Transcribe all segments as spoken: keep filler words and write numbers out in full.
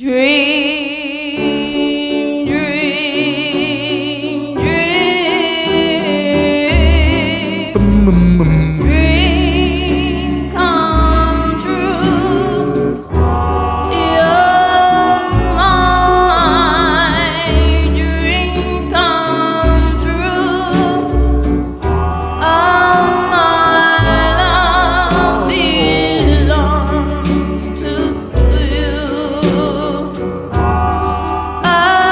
Dream, dream, dream. Dream come true. You're my dream come true. All my love belongs to you. A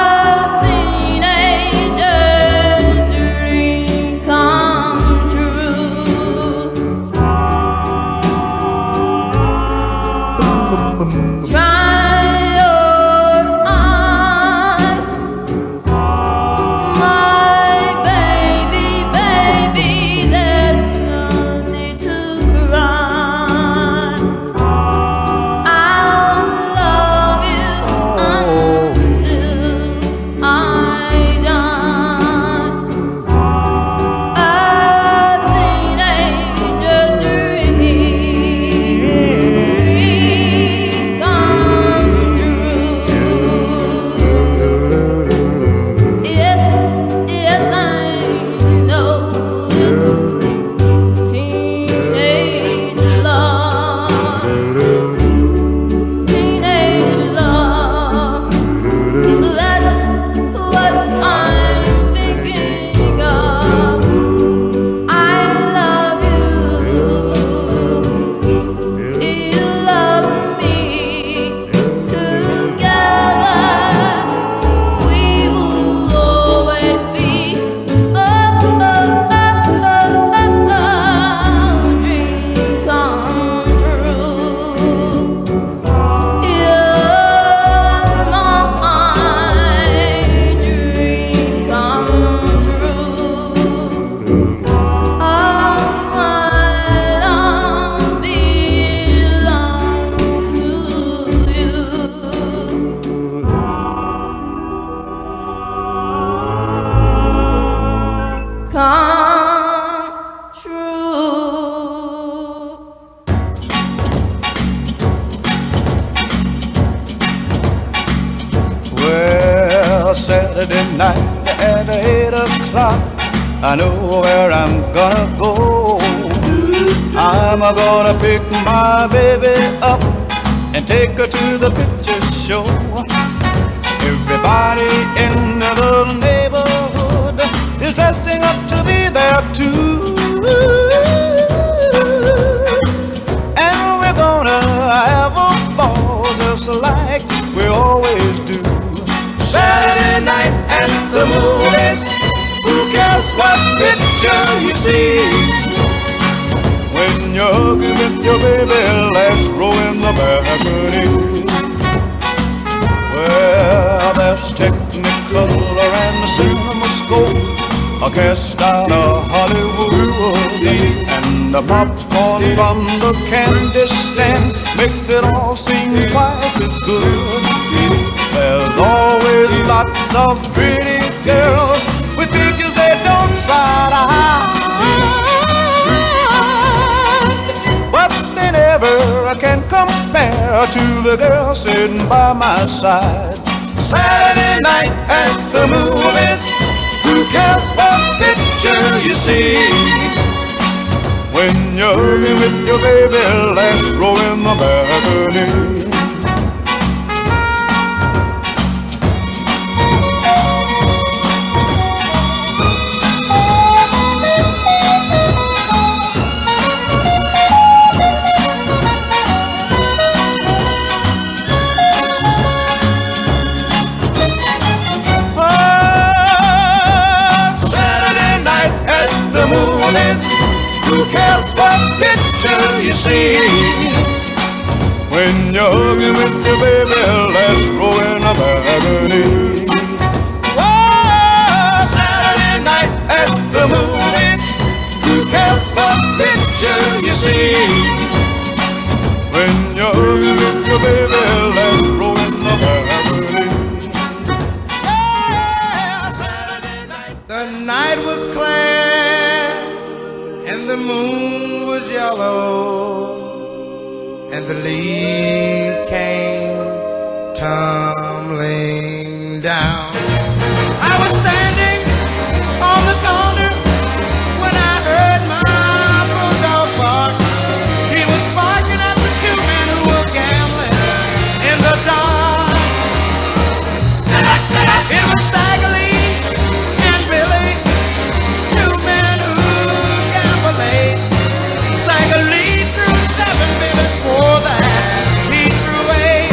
teenager's dream come true. Try your eyes, my baby, baby. There's no need to cry. I'll love you until I die. A teenager's dream come true. Yes, yes, I know it's teenage love, teenage love. That's what I'm thinking of. I love you, you love me. Together we will always be. Oh, oh, oh, oh, oh, oh. Dream come true. You're my dream come true. All my love belongs to you. Come true. Well, Saturday night at eight o'clock, I know where I'm gonna go. I'm gonna pick my baby up and take her to the picture show. Everybody in the neighborhood is dressing up to be there too. And we're gonna have a ball just like we always do. Saturday night at the movies, who cares what picture you see? When you're hugging with your baby, last row in the balcony. Well, there's Technicolor and the CinemaScope, a cast out of Hollywood, and the popcorn from the candy stand makes it all seem twice as good. There's always lots of pretty girls with figures they don't try to hide, but they never can compare to the girl sitting by my side. Saturday night at the movies, who cares what picture you see? When you're hugging with your baby, last row in the balcony. Who cares what picture you see? When you're hugging with your baby, last row in the balcony. Oh, Saturday night at the movies, who cares what picture you see? When you're hugging with your baby, last row in the balcony. Yeah, Saturday night. The night was clear and the moon was yellow, and the leaves came tumbling down. I was standing on the corner when I heard my bulldog bark. He was barking at the two men who were gambling in the dark. It was Stagger Lee and Billy, two men who gamble late. Stagger Lee threw seven, Billy swore that he threw eight.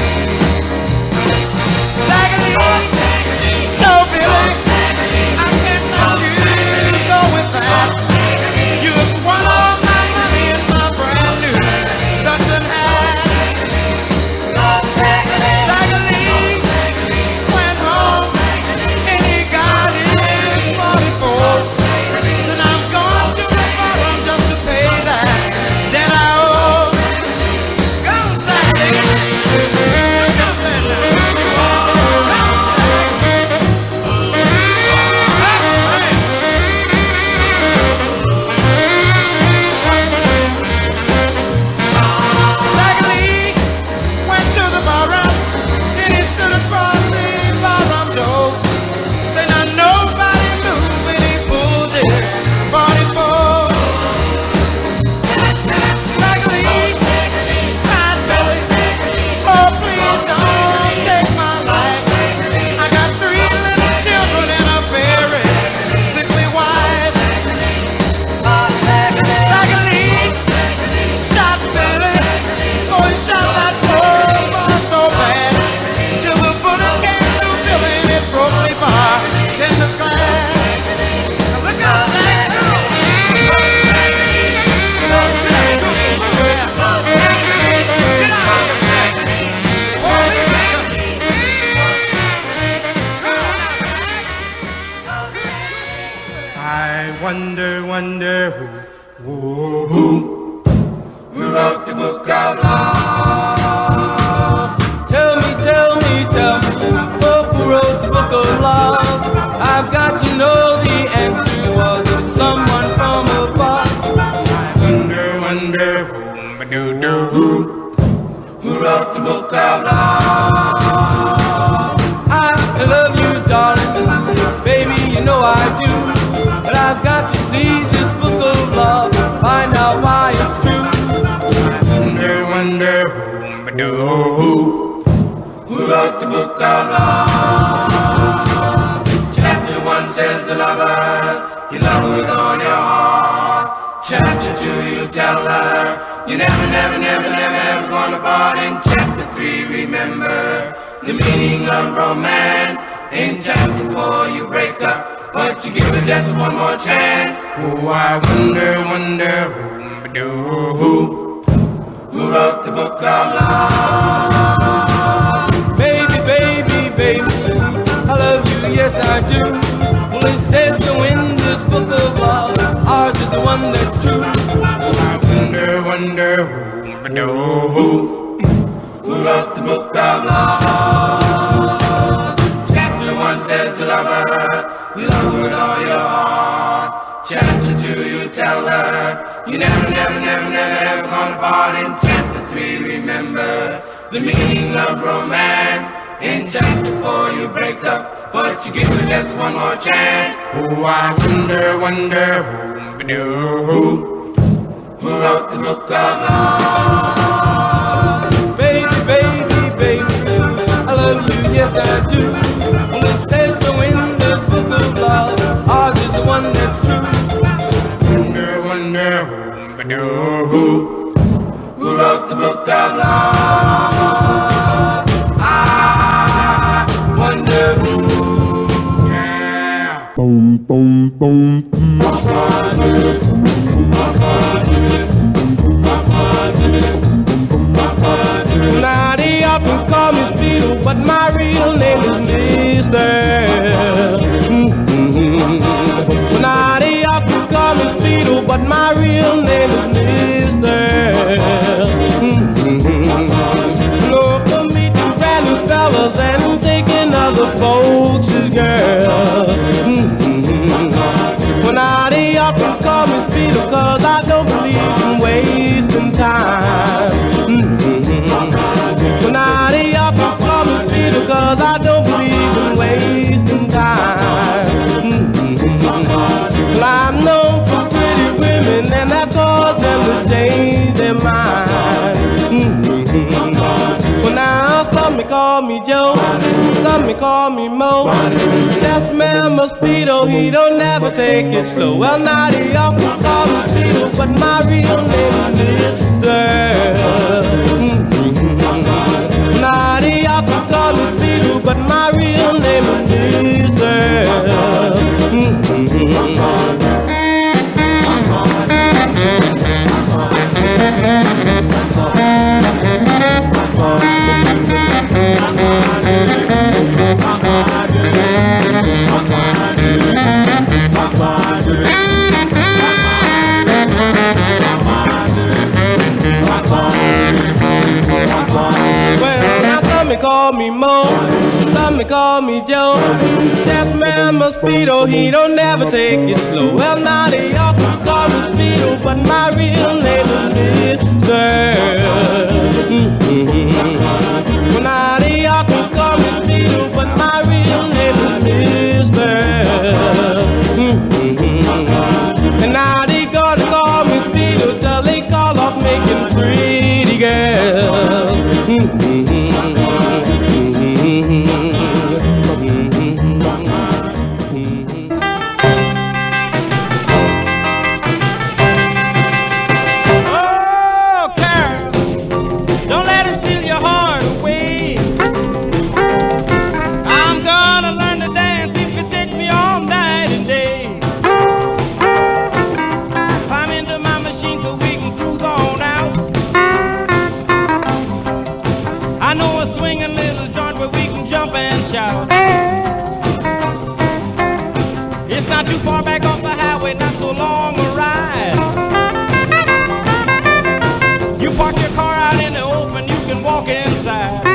Stagger Lee told Billy, I can't let you go with that. You have won all my money in my brand new Stetson hat. Stagger Lee went home and he got his forty-four. Said I'm going to the bottom just to pay that debt I owe. Go on, Stagger Lee. Look out there now. Go on, Stagger. Stagger, man. Stagger Lee went to the barroom, then he stood across the barroom door. Said now nobody move, and he pulled his forty-four. Stagger Lee cried, Billy, oh please don't take my life. I got three little children and a very sickly wife. Stagger Lee shot Billy, oh he shot that poor boy so bad, till the bullet came through Billy and it broke the bartender's glass. Now look out, Stagger. Get out of here, Stagger. Police are coming. Come on now, Stagger. I wonder, wonder who, who, who, who wrote the book of love? Tell me, tell me, tell me, who wrote the book of love? I've got to know the answer. Was it someone from above? I wonder, wonder who, ba-doo-doo, who, who wrote the book of love? I love you, darling, baby, you know I do. But I've got to see this book of love, find out why it's true. I wonder, wonder who, ba-doo, who, who wrote the book of love? Chapter one says the lover, you love her with all your heart. Chapter two, you tell her, you never, never, never, never, ever gonna part. In chapter three, remember the meaning of romance. In chapter four, you break up, but you give her just one more chance. Oh, I wonder, wonder who, ba-doo, who, who wrote the book of love? Baby, baby, baby, I love you, yes I do. Well, it says so in this book of love, ours is the one that's true. I wonder, wonder who, ba-doo, who, who wrote the book of love? Chapter one says the lover, you love her with all your heart. Chapter two, you tell her, you never, never, never, never, ever gonna part. In chapter three, remember the meaning of romance. In chapter four, you break up, but you give her just one more chance. Oh, I wonder, wonder who, ba-doo, who, who wrote the book of love? Baby, baby, baby, I love you, yes I do. Well, it says so in this book of love, ours is the one that's true. Wonder, wonder who, ba-doo, who, who wrote the book of love? I wonder who. Yeah. Boom, boom, boom. Now they often call me Speedo, but my real name is Mister Mm-hmm. Now they often call me Speedo, but my real name is Mister Mm-hmm. No, for meeting brand new fellas and taking other folks' girl. Mm-hmm. Well, now they often call me Speedo, cause I don't believe in wasting time. Mm-hmm. Well, now they often call me some may call me Joe, some may call me Mo. That's man Mosquito, he don't never take it slow. Well, now they all call me Mosquito, but my real name is Girl. Now they all call me Mosquito, but my real name is Girl. Well, now some may call me Mo, some may call me Joe. That's man Mosquito, he don't never take it slow. Well, now they all call me Mosquito, but my real name is Girl. Well, now they all call me Mosquito, but my real name is Girl. And now they gonna call me Mosquito till they call off making pretty girls. It's not too far back off the highway, not so long a ride. You park your car out in the open, you can walk inside.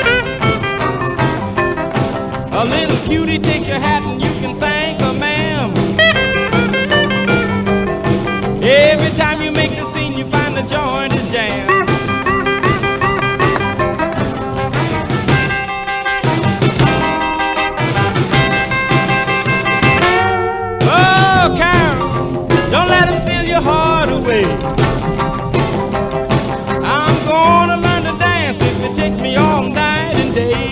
A little cutie takes your hat and you can thank her, ma'am. Every time you make the scene, you find the joint is jammed. I'm gonna learn to dance if it takes me all night and day.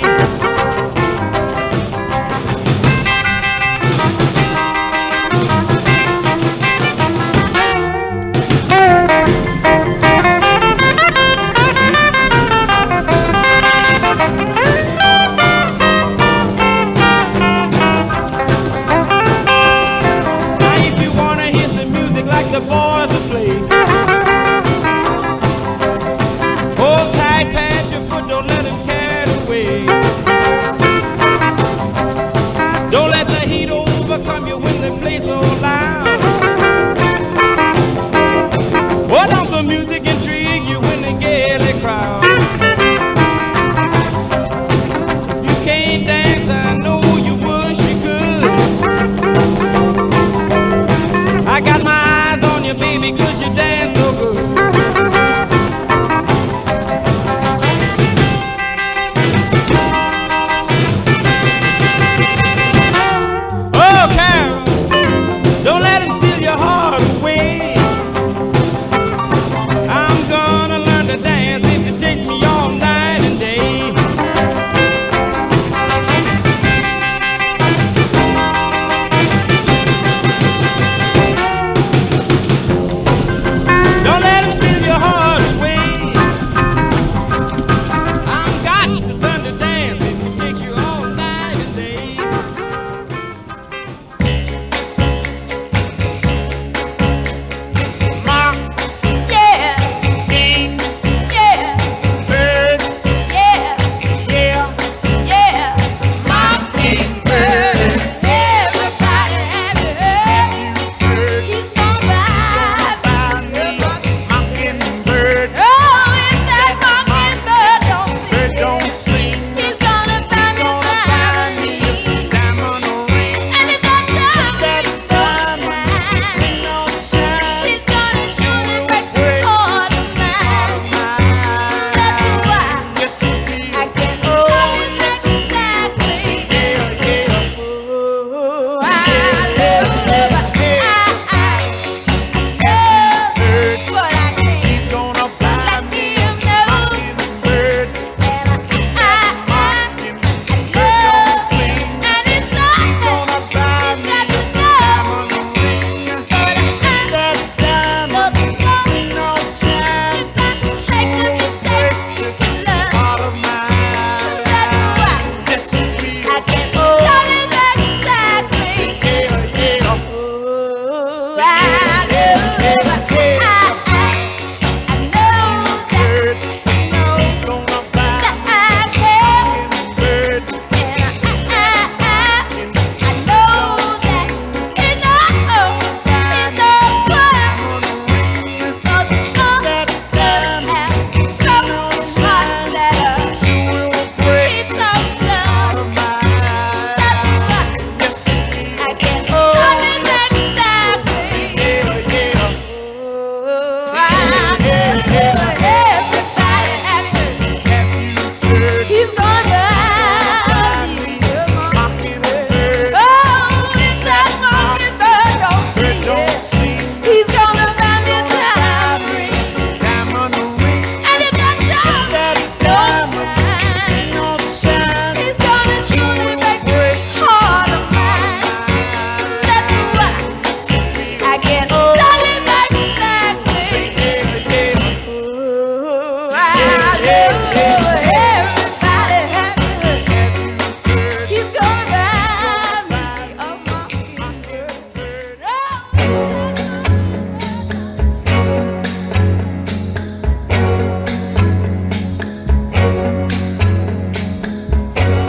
Now if you wanna hear some music like the boys will play, hold tight, pat your foot, don't let it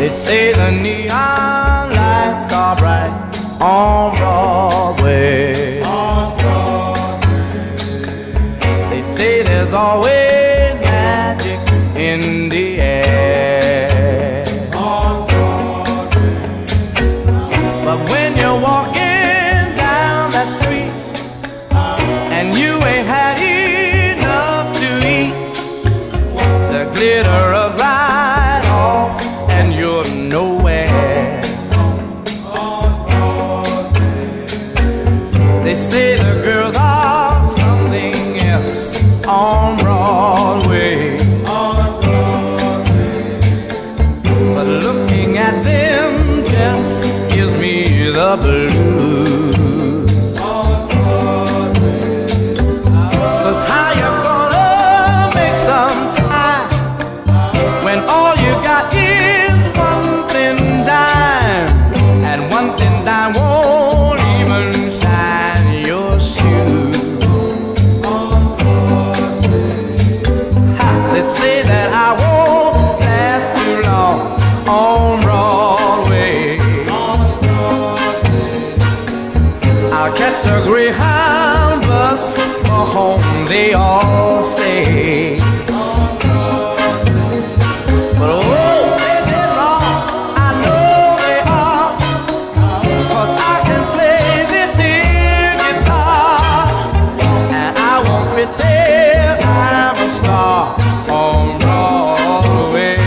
They say the neon lights are bright on Broadway. On Broadway. They say there's always magic in the air. On Broadway. But when you're walking down that street and you ain't had enough to eat, the glitter is right off and you're nowhere. They say the girls are something else on Broadway. But looking at them just gives me the blues. Cause how you gonna make some time when all you got is one thin dime, and one thin dime won't even shine your shoes. Ha, they say that I won't last too long on Broadway. I'll catch a Greyhound bus for home, they all say. But oh, they did wrong, I know they are, 'cause I can play this here guitar, and I won't pretend I'm a star on Broadway.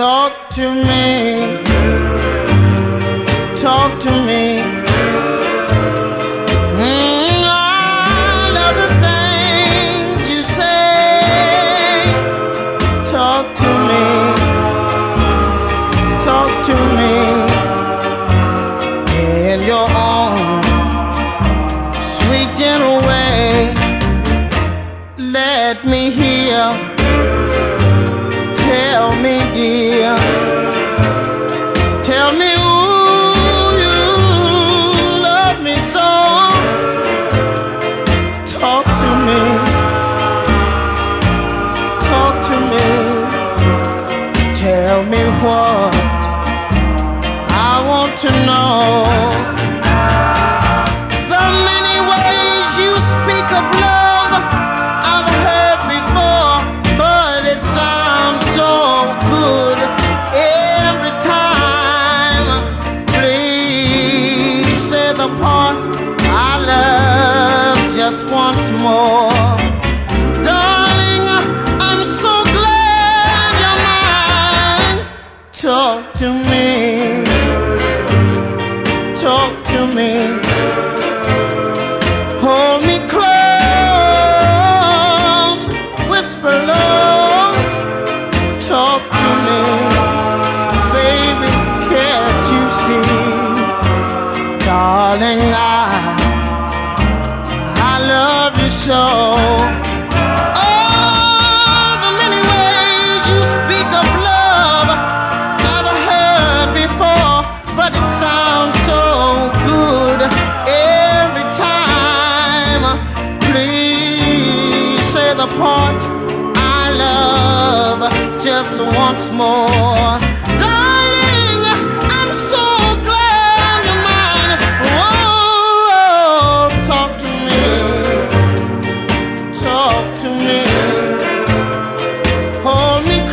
talk to me, talk to me. Mm, all of the things you say, talk to me, talk to me in your own sweet gentle way. Let me hear. Tell me, dear, tell me who you love me so. Talk to me, talk to me. Tell me what I want to know. The many ways you speak of love I've heard before, but it sounds so good every time. Please say the part I love just once more. Darling, I'm so glad you're mine. Talk to me, talk to me. Hold me close, whisper low. Talk to me, baby, can't you see? Darling, I, I love you so. Oh, the many ways you speak of love I've heard before, but it sounds so good every time. Please say the part I love just once more. Darling, I'm so glad you're mine. Whoa, talk to me, talk to me. Hold me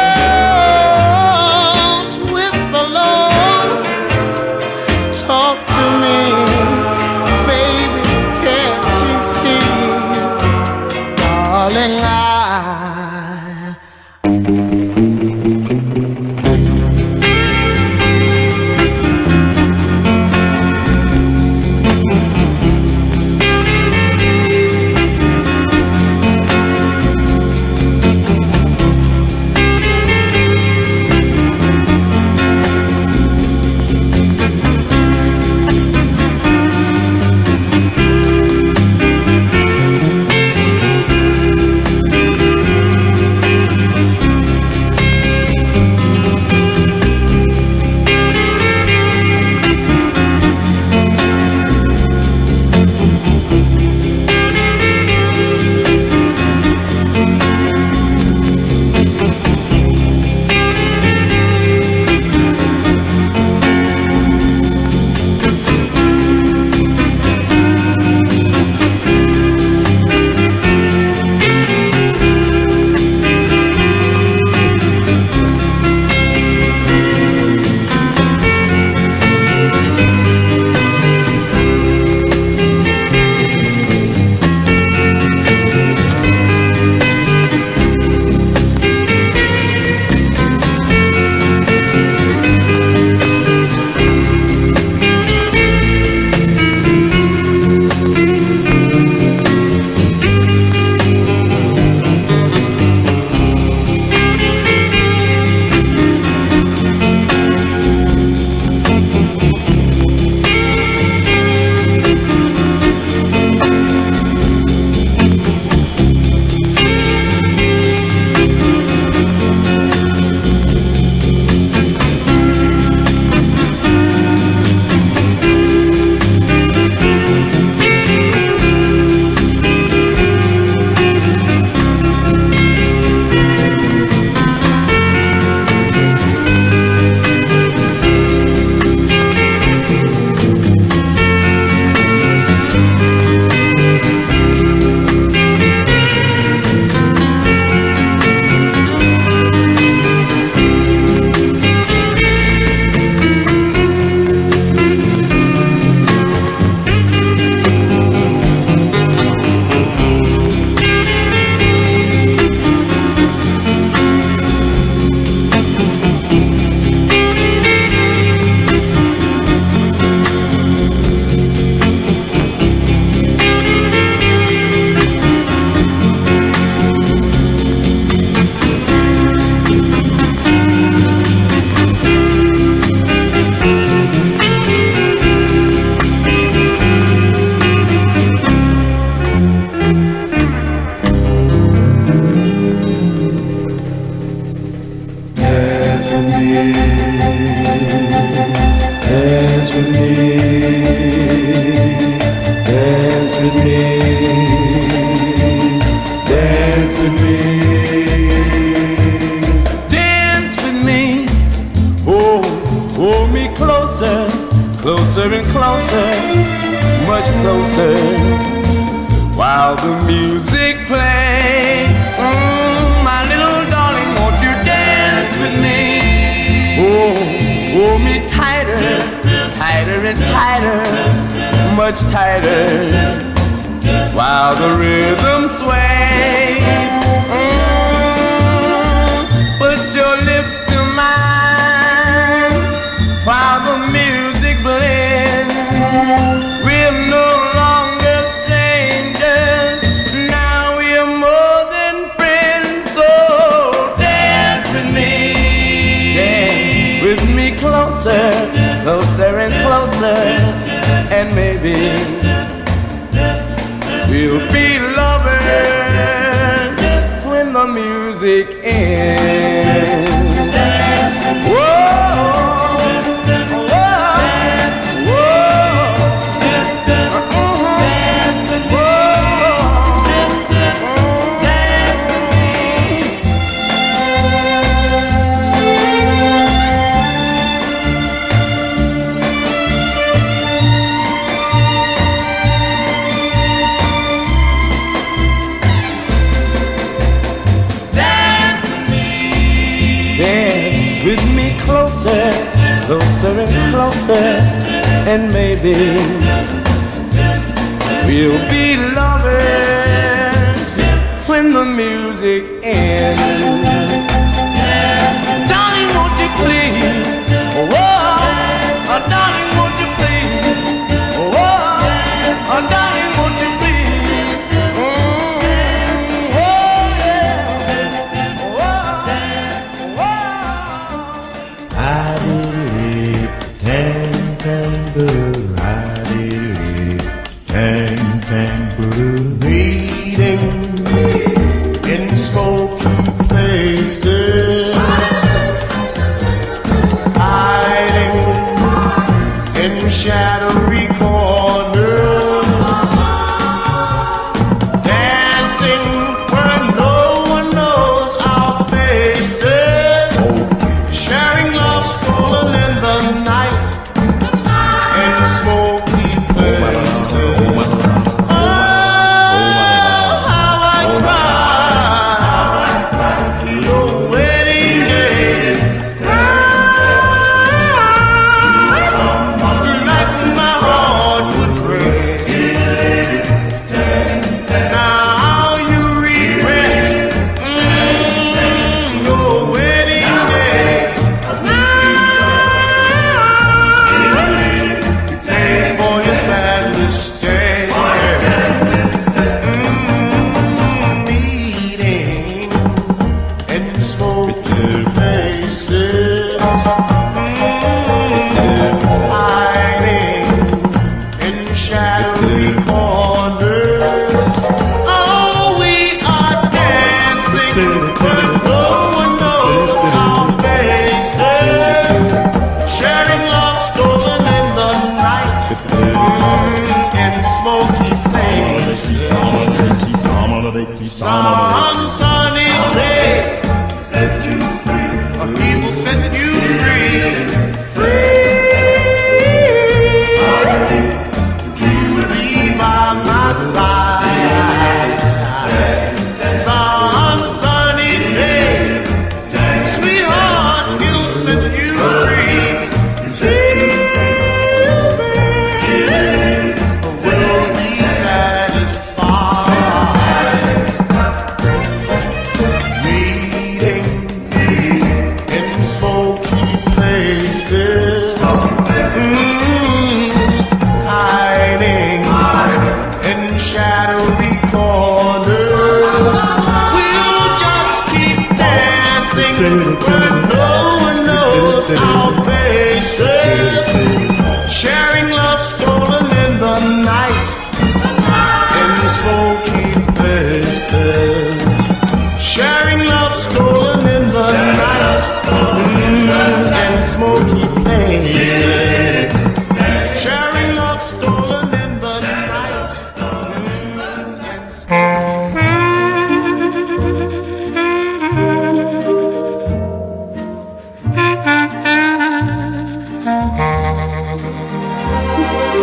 close, whisper low. Talk to me, baby, can't you see? Darling, I closer, much closer, while the music plays. Mm, my little darling, won't you dance with me? Oh, hold me tighter, tighter and tighter, much tighter, while the rhythm sways. Mm, put your lips to mine while the music blends. We're no longer strangers, now we're more than friends. So dance with me, dance with me closer, closer and closer, and maybe we'll be lovers when the music ends. Whoa. With me closer, closer and closer, and maybe we'll be lovers when the music ends. Darling, won't you please? Oh, oh, darling, won't you please? Oh, oh, darling, won't you please? Mm, oh, yeah. Oh, oh. I did it, tang tang boo. I did it, tang tang boo. Meeting in smoky places, hiding in shadowy corners, dancing where no one knows our faces, sharing love stolen in the night in smoky places. Oh, how I cried your wedding day, like my heart would break. Now you regret mm, your wedding day. You paid for your sad mistake. Mm, meeting in smoky places, mm, hiding in shadowy corners. Oh, we are dancing where no one knows our faces, sharing love stolen in the night mm, in smoky places. Some sunny day set you free, or he will set you free. Free to be by my side. Some sunny day, sweetheart, he'll set you free. Will be satisfied. Meeting in smoky places, mm, hiding in shadowy corners. We'll just keep dancing where no one knows our faces, sharing love stolen in the night in smoky places, sharing love stolen in the night mm, in smoky places, sharing love stolen in the night mm, in smoky.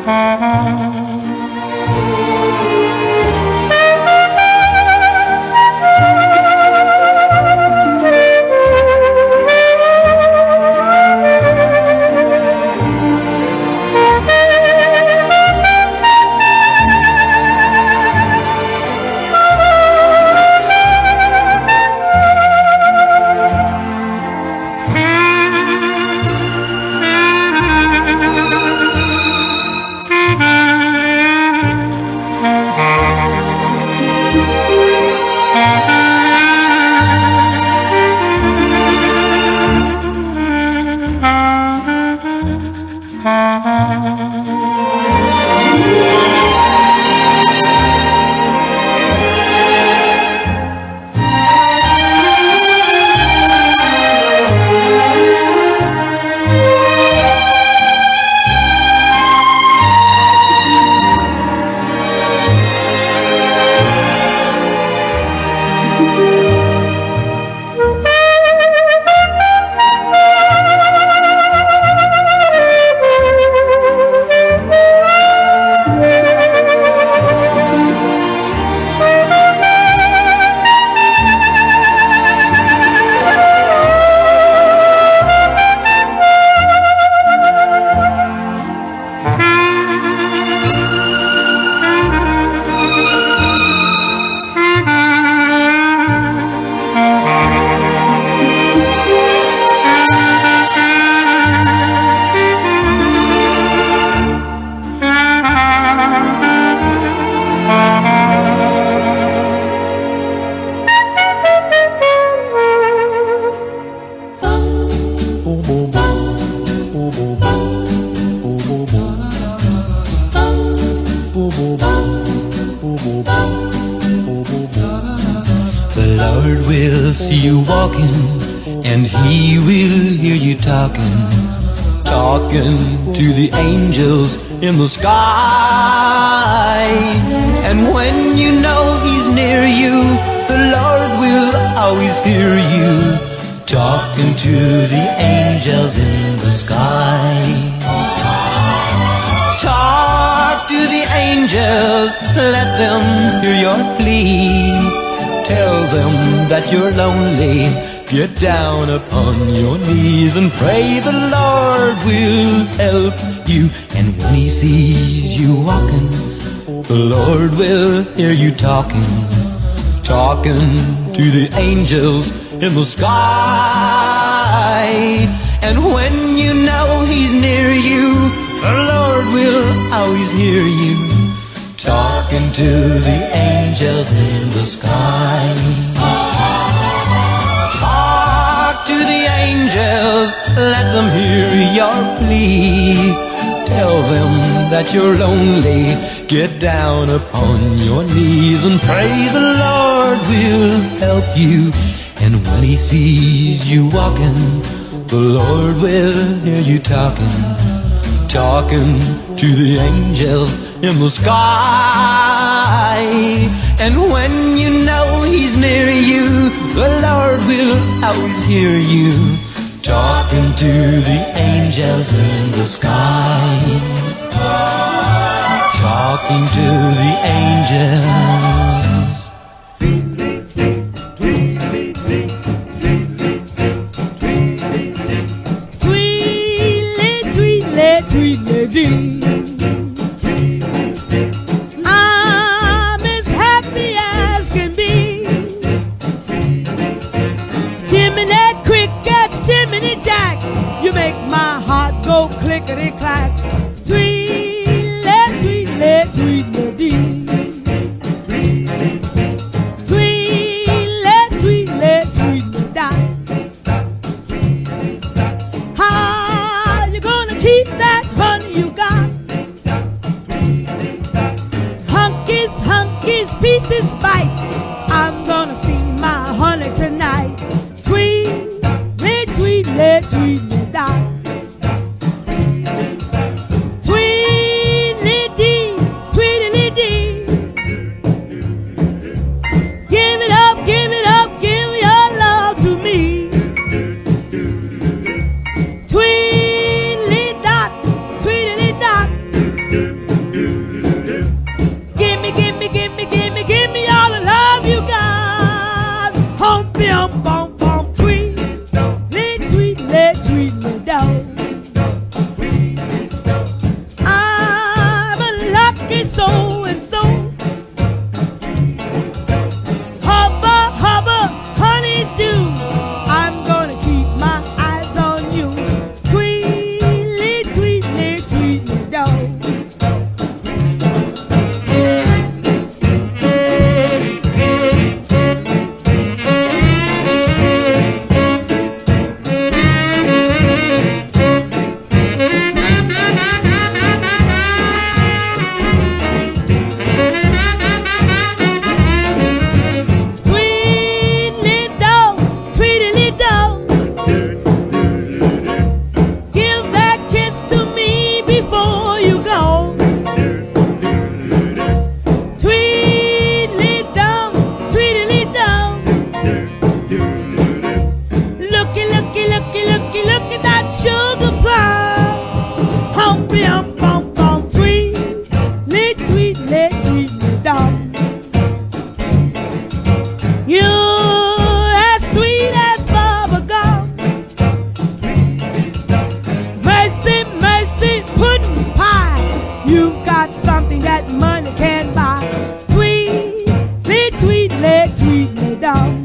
The Lord will see you walking, and He will hear you talking, talking to the angels in the sky. And when you know He's near you, the Lord will always hear you, talking to the angels in the sky. Talk to the angels, let them hear your plea. Tell them that you're lonely, get down upon your knees and pray the Lord will help you. And when He sees you walking, the Lord will hear you talking, talking to the angels in the sky. And when you know He's near you, the Lord will always hear you, talking to the angels in the sky. Talk to the angels, let them hear your plea. Tell them that you're lonely, get down upon your knees and pray the Lord will help you. And when He sees you walking, the Lord will hear you talking, talking to the angels in the sky. And when you know He's near you, the Lord will always hear you, talking to the angels in the sky, talking to the angels. Tweedly, tweedly, tweedly, dee. I'm as happy as can be. Jiminy crickets, Jiminy Jack, you make my heart go clickety clack. Tweedly, tweedly, tweedly, dee. Tweedly, tweedly, tweedly, da. How you gonna keep that honey you got? Hunkies, hunkies, pieces bite. I'm gonna see my honey tonight. Tweedly, tweedly, tweedly, da. Tweedly dee, tweedly dee. Give it up, give it up, give your love to me. Tweedly dot, tweedly dot. got something that money can't buy. Tweedly, tweedly, tweedly, dog.